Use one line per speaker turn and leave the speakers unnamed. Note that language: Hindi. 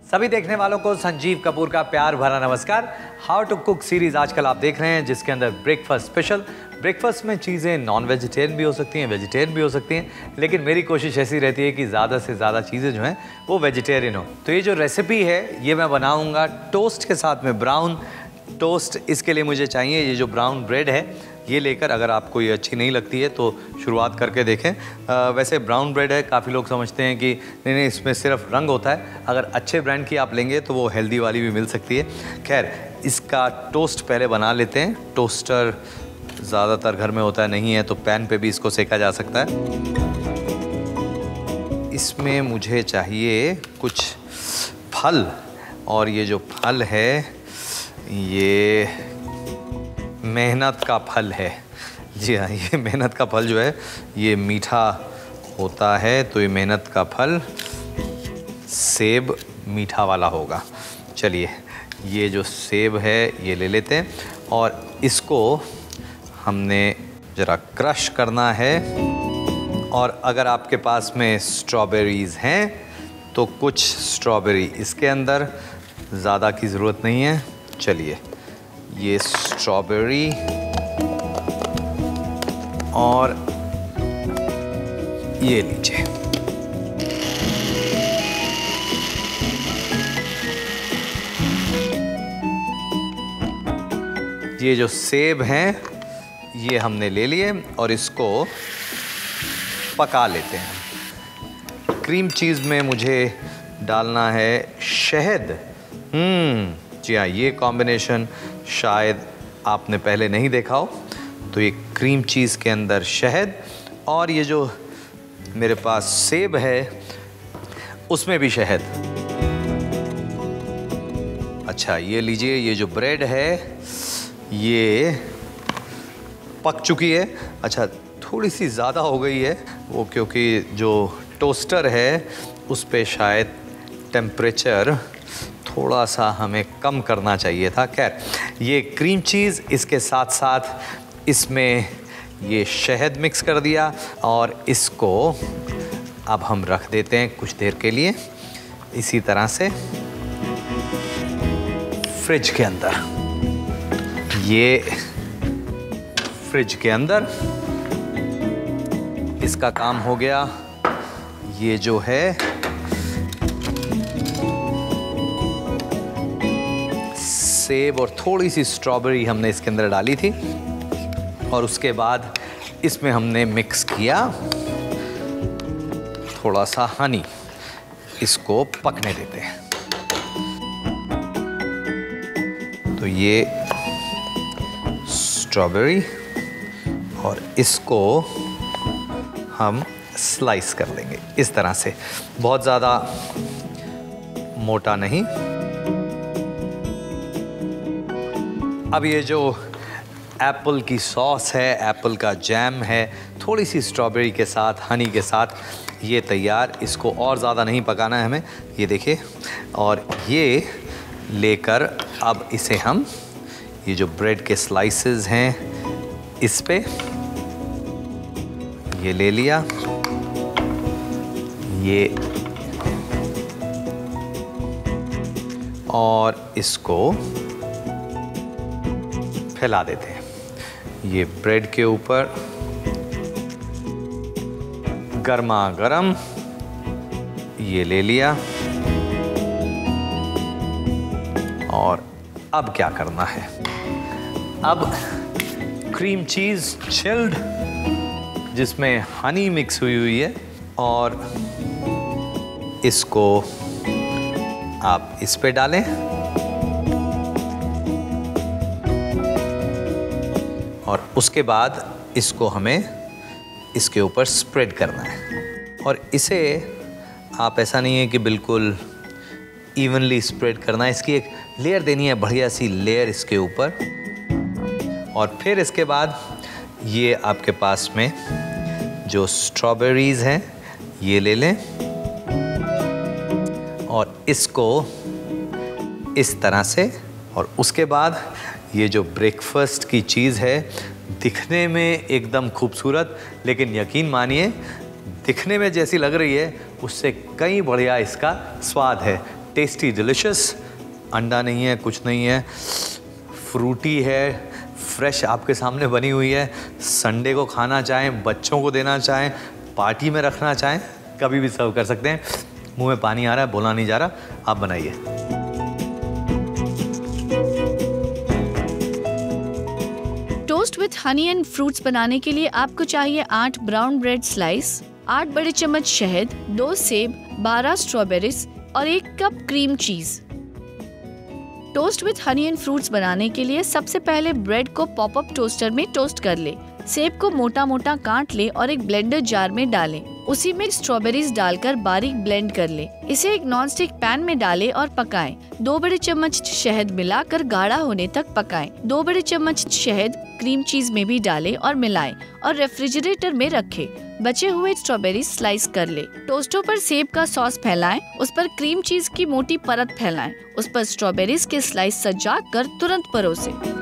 सभी देखने वालों को संजीव कपूर का प्यार भरा नमस्कार। हाउ टू कुक सीरीज आजकल आप देख रहे हैं, जिसके अंदर ब्रेकफास्ट स्पेशल। ब्रेकफास्ट में चीज़ें नॉन वेजिटेरियन भी हो सकती हैं, वेजिटेरियन भी हो सकती हैं, लेकिन मेरी कोशिश ऐसी रहती है कि ज़्यादा से ज़्यादा चीज़ें जो हैं वो वेजिटेरियन हो। तो ये जो रेसिपी है ये मैं बनाऊँगा टोस्ट के साथ में, ब्राउन टोस्ट। इसके लिए मुझे चाहिए ये जो ब्राउन ब्रेड है ये लेकर, अगर आपको ये अच्छी नहीं लगती है तो शुरुआत करके देखें। वैसे ब्राउन ब्रेड है, काफ़ी लोग समझते हैं कि नहीं इसमें सिर्फ रंग होता है। अगर अच्छे ब्रांड की आप लेंगे तो वो हेल्दी वाली भी मिल सकती है। खैर, इसका टोस्ट पहले बना लेते हैं। टोस्टर ज़्यादातर घर में होता है, नहीं है तो पैन पे भी इसको सेका जा सकता है। इसमें मुझे चाहिए कुछ फल, और ये जो फल है ये मेहनत का फल है। जी हाँ, ये मेहनत का फल जो है ये मीठा होता है, तो ये मेहनत का फल सेब मीठा वाला होगा। चलिए, ये जो सेब है ये ले लेते हैं और इसको हमने ज़रा क्रश करना है। और अगर आपके पास में स्ट्रॉबेरीज़ हैं तो कुछ स्ट्रॉबेरी इसके अंदर, ज़्यादा की ज़रूरत नहीं है। चलिए, ये स्ट्रॉबेरी और ये लीजिए। ये जो सेब हैं ये हमने ले लिए और इसको पका लेते हैं। क्रीम चीज़ में मुझे डालना है शहद। जी हाँ, ये कॉम्बिनेशन शायद आपने पहले नहीं देखा हो। तो ये क्रीम चीज़ के अंदर शहद, और ये जो मेरे पास सेब है उसमें भी शहद। अच्छा, ये लीजिए, ये जो ब्रेड है ये पक चुकी है। अच्छा, थोड़ी सी ज़्यादा हो गई है वो, क्योंकि जो टोस्टर है उस पे शायद टेम्परेचर थोड़ा सा हमें कम करना चाहिए था। खैर, ये क्रीम चीज़, इसके साथ साथ इसमें ये शहद मिक्स कर दिया और इसको अब हम रख देते हैं कुछ देर के लिए इसी तरह से फ्रिज के अंदर। ये फ्रिज के अंदर इसका काम हो गया। ये जो है सेब और थोड़ी सी स्ट्रॉबेरी हमने इसके अंदर डाली थी, और उसके बाद इसमें हमने मिक्स किया थोड़ा सा हनी। इसको पकने देते हैं। तो ये स्ट्रॉबेरी, और इसको हम स्लाइस कर लेंगे इस तरह से, बहुत ज़्यादा मोटा नहीं। अब ये जो एप्पल की सॉस है, एप्पल का जैम है, थोड़ी सी स्ट्रॉबेरी के साथ, हनी के साथ, ये तैयार। इसको और ज़्यादा नहीं पकाना है हमें, ये देखिए। और ये लेकर अब इसे हम, ये जो ब्रेड के स्लाइसेस हैं इस पे ये ले लिया, ये, और इसको फैला देते हैं ये ब्रेड के ऊपर। गर्मा गरम ये ले लिया। और अब क्या करना है, अब क्रीम चीज़ चिल्ड जिसमें हनी मिक्स हुई है, और इसको आप इस पे डालें, और उसके बाद इसको हमें इसके ऊपर स्प्रेड करना है। और इसे आप, ऐसा नहीं है कि बिल्कुल इवनली स्प्रेड करना है, इसकी एक लेयर देनी है, बढ़िया सी लेयर इसके ऊपर। और फिर इसके बाद ये आपके पास में जो स्ट्रॉबेरीज़ हैं ये ले लें, और इसको इस तरह से। और उसके बाद ये जो ब्रेकफास्ट की चीज़ है, दिखने में एकदम खूबसूरत, लेकिन यकीन मानिए दिखने में जैसी लग रही है उससे कई बढ़िया इसका स्वाद है। टेस्टी डिलिशियस, अंडा नहीं है, कुछ नहीं है, फ्रूटी है, फ्रेश आपके सामने बनी हुई है। संडे को खाना चाहें, बच्चों को देना चाहें, पार्टी में रखना चाहें, कभी भी सर्व कर सकते हैं। मुंह में पानी आ रहा है, बोला नहीं जा रहा, आप बनाइए।
Toast with honey and fruits बनाने के लिए आपको चाहिए 8 ब्राउन ब्रेड स्लाइस, 8 बड़े चम्मच शहद, 2 सेब, 12 स्ट्रॉबेरीज और 1 cup cream cheese. Toast with honey and fruits बनाने के लिए सबसे पहले ब्रेड को पॉपअप टोस्टर में टोस्ट कर ले। सेब को मोटा मोटा काट ले और एक ब्लेंडर जार में डालें। उसी में स्ट्रॉबेरीज डालकर बारीक ब्लेंड कर ले। इसे एक नॉन स्टिक पैन में डालें और पकाएं। 2 बड़े चम्मच शहद मिलाकर गाढ़ा होने तक पकाएं। 2 बड़े चम्मच शहद क्रीम चीज में भी डालें और मिलाएं और रेफ्रिजरेटर में रखें। बचे हुए स्ट्रॉबेरी स्लाइस कर ले। टोस्टों पर सेब का सॉस फैलाएं, उस पर क्रीम चीज की मोटी परत फैलाएं, उस पर स्ट्रॉबेरीज के स्लाइस सजा कर तुरंत परोसें।